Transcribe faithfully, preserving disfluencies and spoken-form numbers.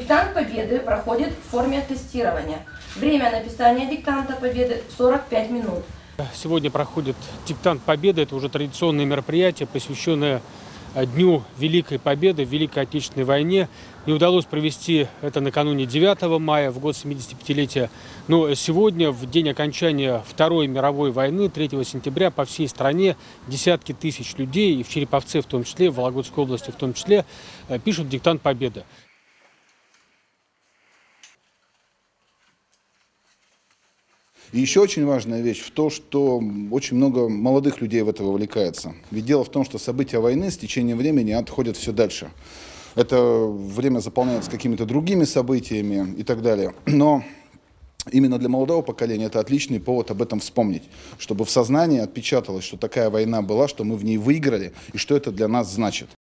Диктант Победы проходит в форме тестирования. Время написания диктанта Победы сорок пять минут. Сегодня проходит диктант Победы. Это уже традиционное мероприятие, посвященное Дню Великой Победы в Великой Отечественной войне. Не удалось провести это накануне девятого мая, в год семидесятипятилетия. Но сегодня, в день окончания Второй мировой войны, третьего сентября, по всей стране десятки тысяч людей, и в Череповце в том числе, в Вологодской области в том числе, пишут диктант Победы. И еще очень важная вещь в том, что очень много молодых людей в это вовлекается. Ведь дело в том, что события войны с течением времени отходят все дальше. Это время заполняется какими-то другими событиями и так далее. Но именно для молодого поколения это отличный повод об этом вспомнить, чтобы в сознании отпечаталось, что такая война была, что мы в ней выиграли и что это для нас значит.